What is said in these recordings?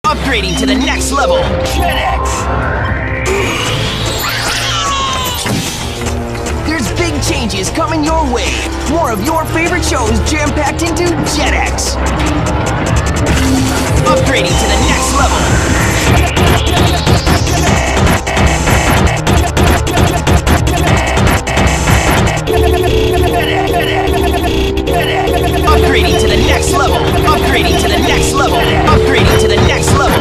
Upgrading to the next level. Jetix. There's big changes coming your way. More of your favorite shows jam-packed into Jetix. Upgrading to the next level. Upgrading to the next level. Upgrading to the next level. Upgrading to the next level.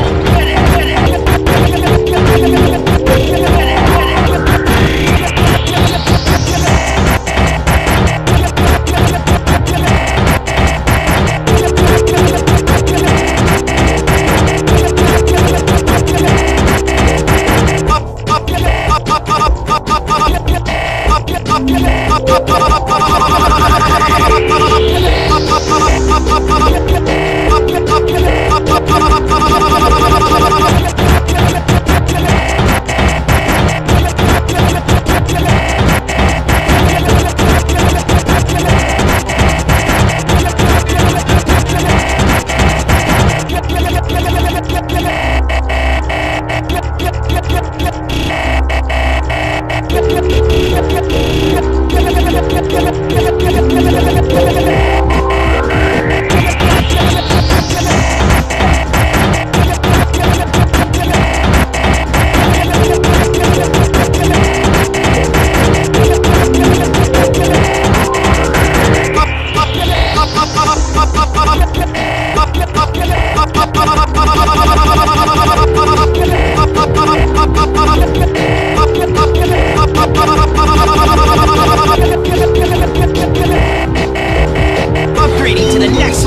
Upgrading to the next